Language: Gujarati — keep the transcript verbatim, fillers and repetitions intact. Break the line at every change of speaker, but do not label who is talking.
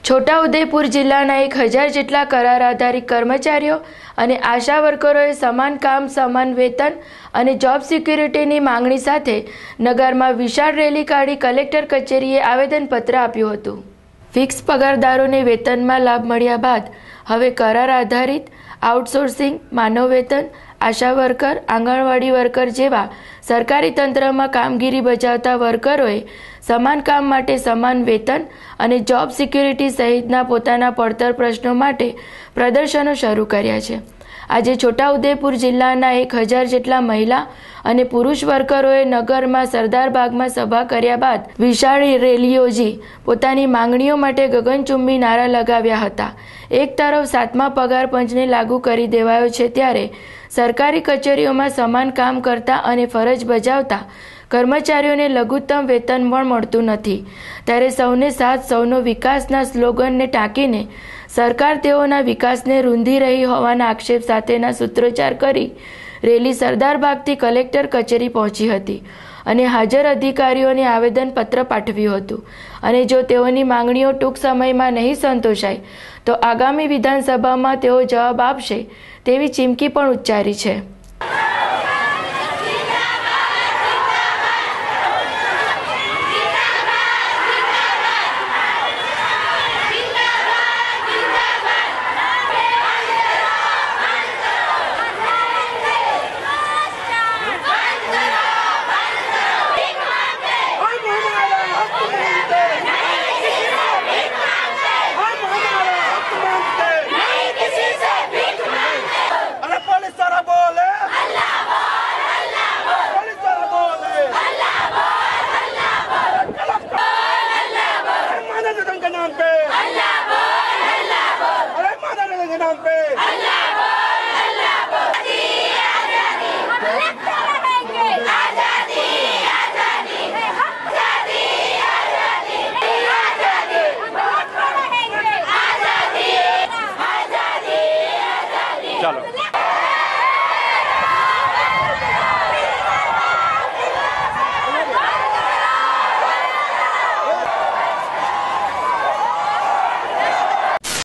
છોટાઉદેપુર જિલ્લાના એક હજાર જેટલા કરાર આધારિત કર્મચારીઓ અને આશા વર્કરોએ સમાન કામ સમાન વેતન અને જોબ સિક્યુરિટીની માંગણી સાથે નગરમાં વિશાળ રેલી કાઢી કલેક્ટર કચેરીએ આવેદનપત્ર આપ્યું હતું। ફિક્સ પગારદારોને વેતનમાં લાભ મળ્યા બાદ હવે કરાર આધારિત આઉટસોર્સિંગ, માનવ વેતન, આશા વર્કર, આંગણવાડી વર્કર જેવા સરકારી તંત્રમાં કામગીરી બજાવતા વર્કરોએ સમાન કામ માટે સમાન વેતન અને જોબ સિક્યુરિટી સહિતના પોતાના પડતર પ્રશ્નો માટે પ્રદર્શનો શરૂ કર્યા છે। આજે છોટાઉદેપુર જિલ્લાના એક હજાર જેટલા મહિલા અને પુરુષ વર્કરોએ નગરમાં સરદાર બાગમાં સભા કર્યા બાદ વિશાળ રેલી યોજી પોતાની માંગણીઓ માટે ગગનચુંબી નારા લગાવ્યા હતા। એક તરફ સાતમા પગાર પંચને લાગુ કરી દેવાયો છે, ત્યારે સરકારી કચેરીઓમાં સમાન કામ કરતા અને ફરજ બજાવતા કર્મચારીઓને લઘુત્તમ વેતન પણ મળતું નથી। ત્યારે સૌને સાથ સૌનો વિકાસના સ્લોગનને ટાંકીને સરકાર તેઓના વિકાસને રૂંધી રહી હોવાના આક્ષેપ સાથેના સૂત્રોચ્ચાર કરી રેલી સરદાર બાગથી કલેક્ટર કચેરી પહોંચી હતી અને હાજર અધિકારીઓને આવેદનપત્ર પાઠવ્યું હતું અને જો તેઓની માંગણીઓ ટૂંક સમયમાં નહીં સંતોષાય તો આગામી વિધાનસભામાં તેઓ જવાબ આપશે તેવી ચીમકી પણ ઉચ્ચારી છે।
अल्लाह